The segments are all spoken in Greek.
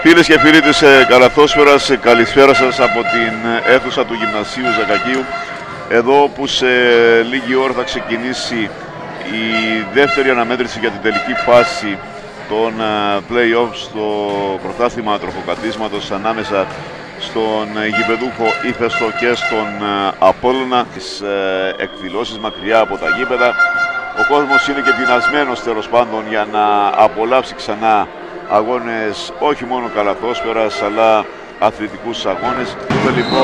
Φίλες και φίλοι της καλαθόσφαιρας, καλησπέρα σας από την αίθουσα του Γυμνασίου Ζακακίου, εδώ που σε λίγη ώρα θα ξεκινήσει η δεύτερη αναμέτρηση για την τελική φάση των play-off στο πρωτάθλημα τροχοκατίσματος ανάμεσα στον γηπεδούχο Ηφαιστό και στον Απόλλωνα. Τις εκδηλώσεις μακριά από τα γήπεδα, ο κόσμος είναι και πεινασμένος τέλος πάντων για να απολαύσει ξανά αγώνες όχι μόνο καλαθόσφαιρας αλλά αθλητικούς αγώνες. Δούμε λοιπόν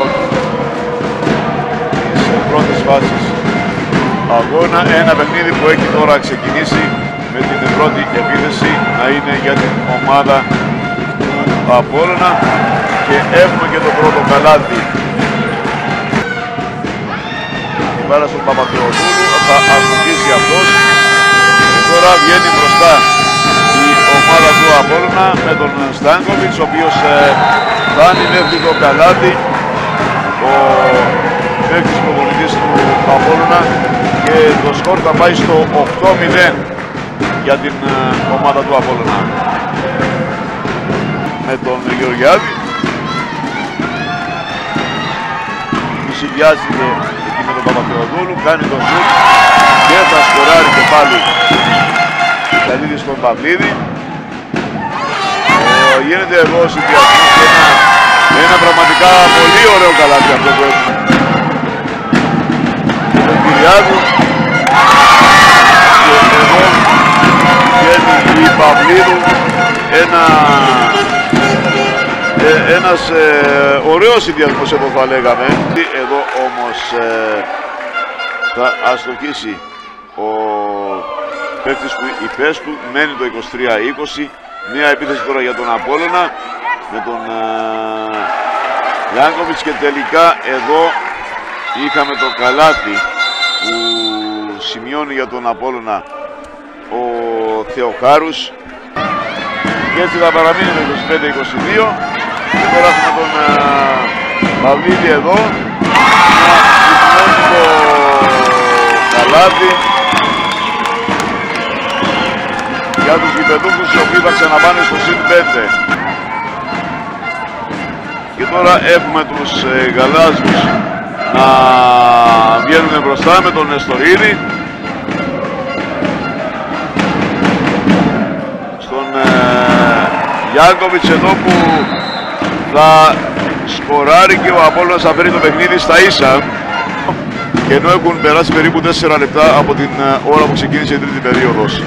τις πρώτες φάσεις αγώνα, ένα παιχνίδι που έχει τώρα ξεκινήσει με την πρώτη επίθεση να είναι για την ομάδα του Απόλλωνα και έχουμε και το πρώτο καλάθι. Η μπάλα στον Παπαθεοδούλου θα αστοχίσει αυτός και τώρα βγαίνει μπροστά η ομάδα του Απόλλωνα με τον Στάνκοβιτς, ο οποίος φτάνει μέχρι το καλάθι, ο παίκτης προπονητής του Απόλλωνα, και το σκορ θα πάει στο 8-0 για την ομάδα του Απόλλωνα. Με τον Γεωργιάδη που συνδυάζεται εκεί με τον Παπαθεοδούλου, κάνει τον σουτ και θα σκοράρει και πάλι Καλίδη στον Παυλίδη. Γίνεται εδώ ο συνδυασμός και ένα πραγματικά πολύ ωραίο καλάθι αυτό που έχουμε. Τον Κυριάδου και εδώ βγαίνει η Παυλίδου, ένας ωραίος συνδυασμός εδώ θα λέγαμε. Εδώ όμως θα αστοχίσει ο παίκτης του Ηφαίστου, μένει το 23-20. Μια επίθεση τώρα για τον Απόλλωνα με τον Γιάνκοβιτς και τελικά εδώ είχαμε το καλάθι που σημειώνει για τον Απόλλωνα ο Θεοχάρους και έτσι θα παραμείνει το 25-22 και τώρα έχουμε τον Παυλίδη εδώ να σημειώνει το καλάθι για τους γηπεδούχους οι οποίοι θα ξαναπάνε στο ΣΥΝ 5. Και τώρα έχουμε τους γαλάζιους να βγαίνουν μπροστά με τον Νεστορίδη. Στον Γιάνκοβιτς εδώ που θα σκοράρει και ο Απόλλωνας θα φέρει το παιχνίδι στα ίσα. Και ενώ έχουν περάσει περίπου 4 λεπτά από την ώρα που ξεκίνησε η τρίτη περίοδος.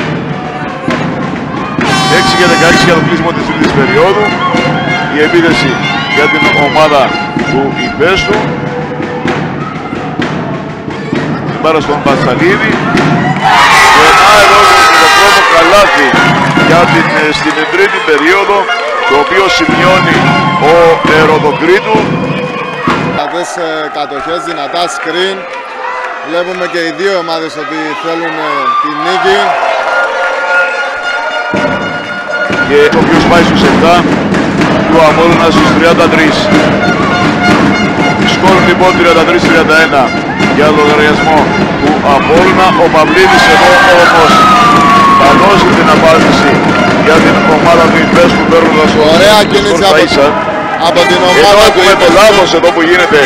6 και 16 για το κλείσιμο της τρίτης περίοδου. Η επίθεση για την ομάδα του Ηφαίστου. Πάρα στον Πασαλίδη. Και να εδώ το πρώτο καλάθι για στην τρίτη περίοδο, το οποίο σημειώνει ο Εροδοκρίτου. Αυτές κατοχές, δυνατά screen. Βλέπουμε και οι δύο ομάδες ότι θέλουν την νίκη. Και ο οποίος πάει στους 7 του Απόλλωνα στους 33. Σκορ λοιπόν 33-31 για λογαριασμό του Απόλλωνα. Ο Παυλίδης εδώ όμως θα δώσει την απάντηση για την ομάδα του Ηφαίστου, παίρνοντας το ωραία κίνηση από την ομάδα του Ηφαίστου. Το λάθος εδώ που γίνεται.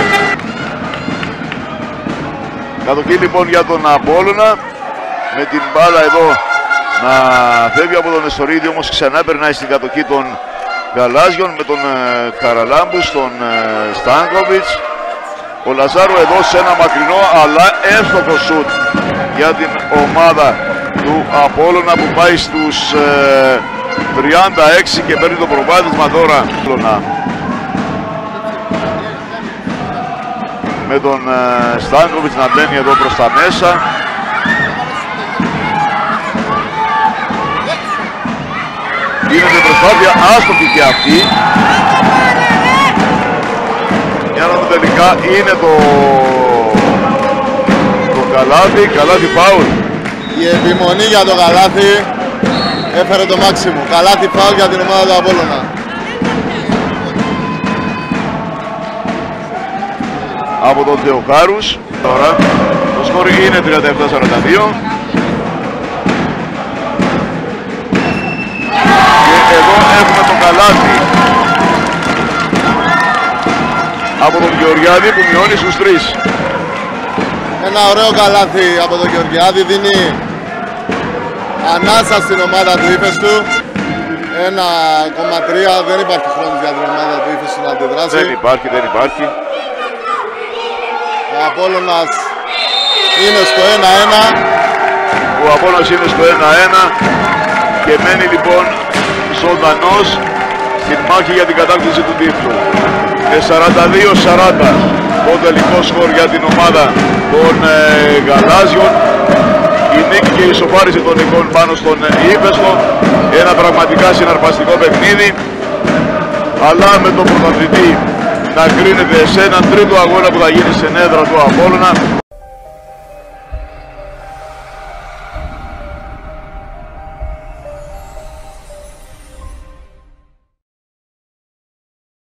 Κατοχή λοιπόν για τον Απόλλωνα με την μπάλα εδώ να φεύγει από τον Νεστορίδη, όμως ξανά περνάει στην κατοχή των γαλάζιων με τον Καραλάμπου, στον Στάνκοβιτς. Ο Λαζάρου εδώ σε ένα μακρινό αλλά εύστοχο σουτ για την ομάδα του Απόλλωνα που πάει στους 36 και παίρνει το προβάδισμα τώρα. Με τον Στάνκοβιτς να μπαίνει εδώ προς τα μέσα. Γίνεται προσπάθεια άστοχη και αυτή. Για να δούμε τελικά είναι το καλάθι φάουλ. Η επιμονή για το καλάθι έφερε το μάξιμο. Καλάθι φάουλ για την ομάδα του Απόλλωνα. Από τον Θεοχάρους. Τώρα το σκορ είναι 37-42. Και εδώ έχουμε το καλάθι Γεωργιάδη που μειώνει στους 3. Ένα ωραίο καλάθι από τον Γεωργιάδη, δίνει ανάσα στην ομάδα του Ήφαιστου. 1,3, δεν υπάρχει χρόνος για την ομάδα του Ήφαιστου να αντιδράσει. Δεν υπάρχει. Ο Απόλλωνας είναι στο 1-1. Ο Απόλλωνας είναι στο 1-1 και μένει λοιπόν ζωντανός στην μάχη για την κατάκτηση του τίτλου. Με 42-40 το τελικό σκορ για την ομάδα των Γαλάζιων. Η νίκη και η ισοφάριση των εικόνων πάνω στον Ήφαιστο. Ένα πραγματικά συναρπαστικό παιχνίδι, αλλά με τον πρωταθλητή να κρίνεται σε έναν τρίτο αγώνα που θα γίνει στην έδρα του Απόλλωνα.